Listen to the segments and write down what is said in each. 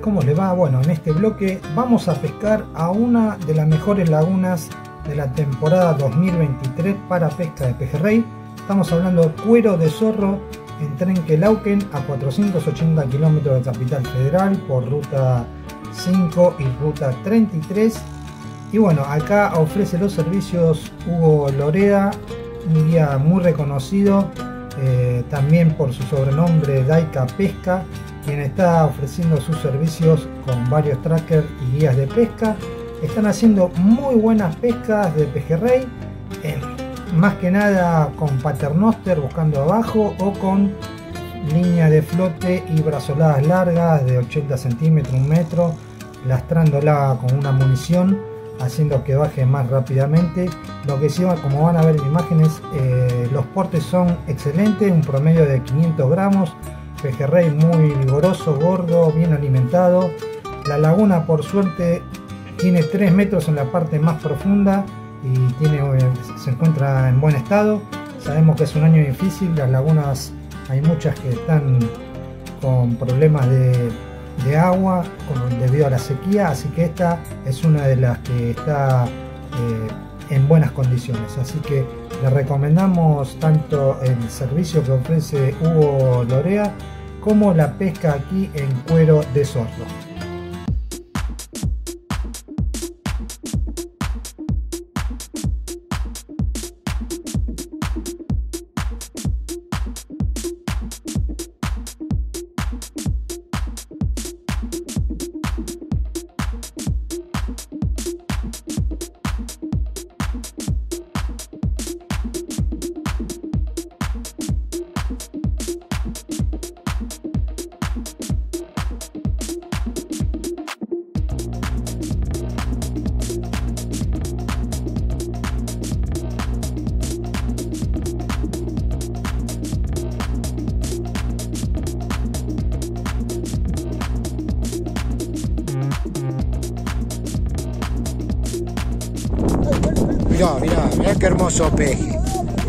¿cómo le va? Bueno, en este bloque vamos a pescar a una de las mejores lagunas de la temporada 2023 para pesca de pejerrey. Estamos hablando de Cuero de Zorro en Trenquelauquen, a 480 kilómetros de Capital Federal por ruta 5 y ruta 33. Y bueno, acá ofrece los servicios Hugo Lorea, un guía muy reconocido, también por su sobrenombre Daika Pesca, quien está ofreciendo sus servicios con varios trackers y guías de pesca. Están haciendo muy buenas pescas de pejerrey, más que nada con paternoster buscando abajo o con línea de flote y brazoladas largas de 80 centímetros, 1 metro, lastrándola con una munición, haciendo que baje más rápidamente. Lo que sí, como van a ver en imágenes, los portes son excelentes, un promedio de 500 gramos, pejerrey muy vigoroso, gordo, bien alimentado. La laguna, por suerte, tiene 3 metros en la parte más profunda y se encuentra en buen estado. Sabemos que es un año difícil, las lagunas hay muchas que están con problemas de agua debido a la sequía, así que esta es una de las que está en buenas condiciones. Así que le recomendamos tanto el servicio que ofrece Hugo Lorea como la pesca aquí en Cuero de Zorro. Mirá qué hermoso peje.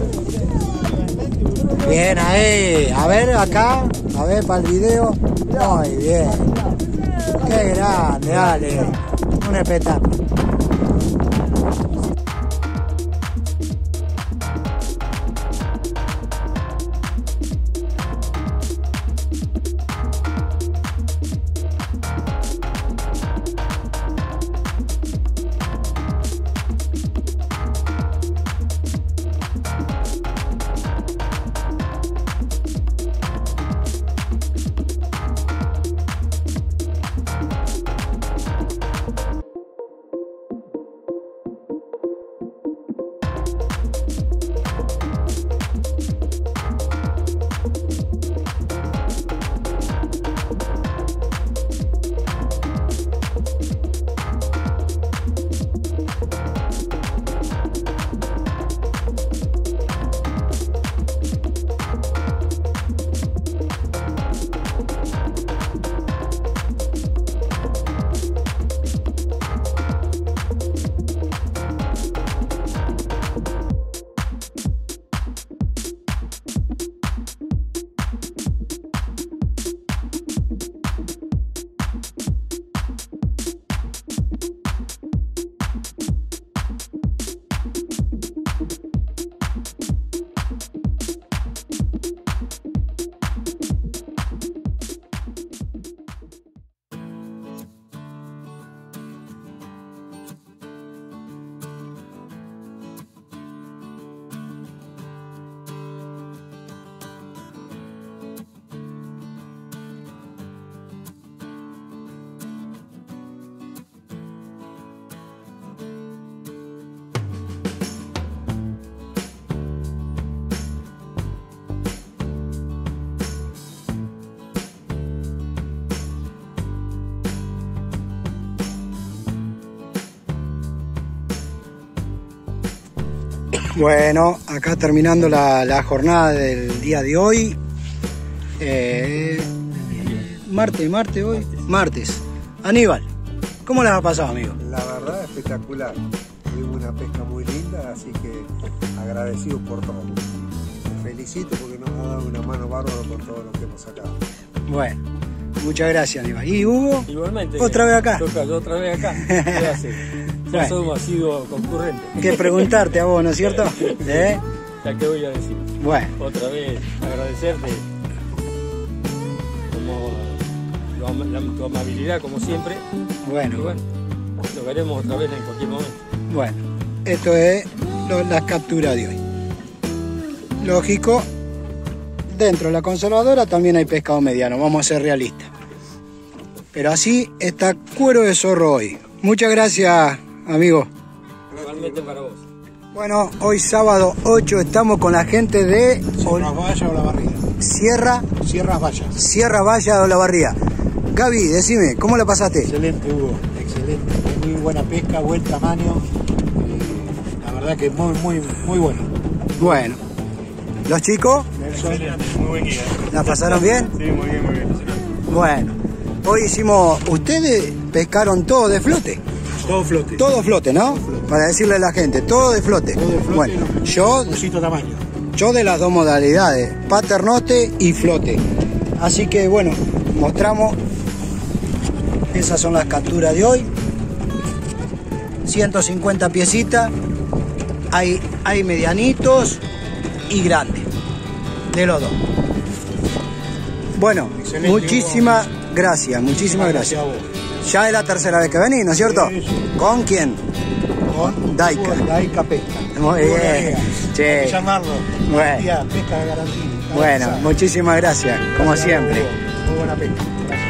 Bien ahí, a ver acá, a ver para el video. Muy bien. Qué grande, dale. Un espectáculo. Bueno, acá terminando la jornada del día de hoy. Martes. Aníbal, ¿cómo les ha pasado, amigo? La verdad, espectacular. Tuvimos una pesca muy linda, así que agradecido por todo. Te felicito porque nos ha dado una mano bárbara por todo lo que hemos sacado. Bueno, Muchas gracias, Aníbal. ¿Y Hugo? Igualmente. ¿Otra vez acá? Otra vez acá. ¿Qué hace? Ya Bueno. somos sido concurrentes. Que preguntarte a vos, ¿no es cierto? ¿Eh? Ya que voy a decir. Bueno. Otra vez agradecerte tu amabilidad como siempre. Bueno. Y bueno, lo veremos otra vez en cualquier momento. Bueno, esto es las capturas de hoy. Lógico, dentro de la conservadora también hay pescado mediano, vamos a ser realistas. Pero así está cuero de zorro hoy. Muchas gracias, amigo. Igualmente para vos. Bueno, hoy sábado 8 estamos con la gente de Sierras Vallas o La Barriga. Sierras Vallas. Vallas o La Barriga. Gaby, decime, ¿cómo la pasaste? Excelente, Hugo, excelente. Muy buena pesca, buen tamaño. La verdad que muy bueno. Bueno, ¿los chicos? Excelente, muy buen guía. ¿La pasaron bien? Sí, muy bien, muy bien. Bueno, hoy hicimos... ¿Ustedes pescaron todo de flote? Todo flote. Todo flote, ¿no? Para decirle a la gente, todo de flote. Todo de flote. Bueno, yo Tamaño. de las dos modalidades, paternoste y flote. Así que bueno, mostramos. Esas son las capturas de hoy. 150 piecitas. Hay medianitos y grandes. De los dos. Bueno, Excelente, muchísimas gracias, muchísimas gracias. a vos. Ya es la tercera vez que venís, ¿no es cierto? Sí, sí. ¿Con quién? Con Daika. Daika Pesca. Muy Hugo bien. Noriega. Che. Hay que llamarlo. Bueno. Garantía, pesca de garantía. Bueno, muchísimas gracias, como Gracias a vos, siempre. Hugo. Muy buena pesca. Gracias.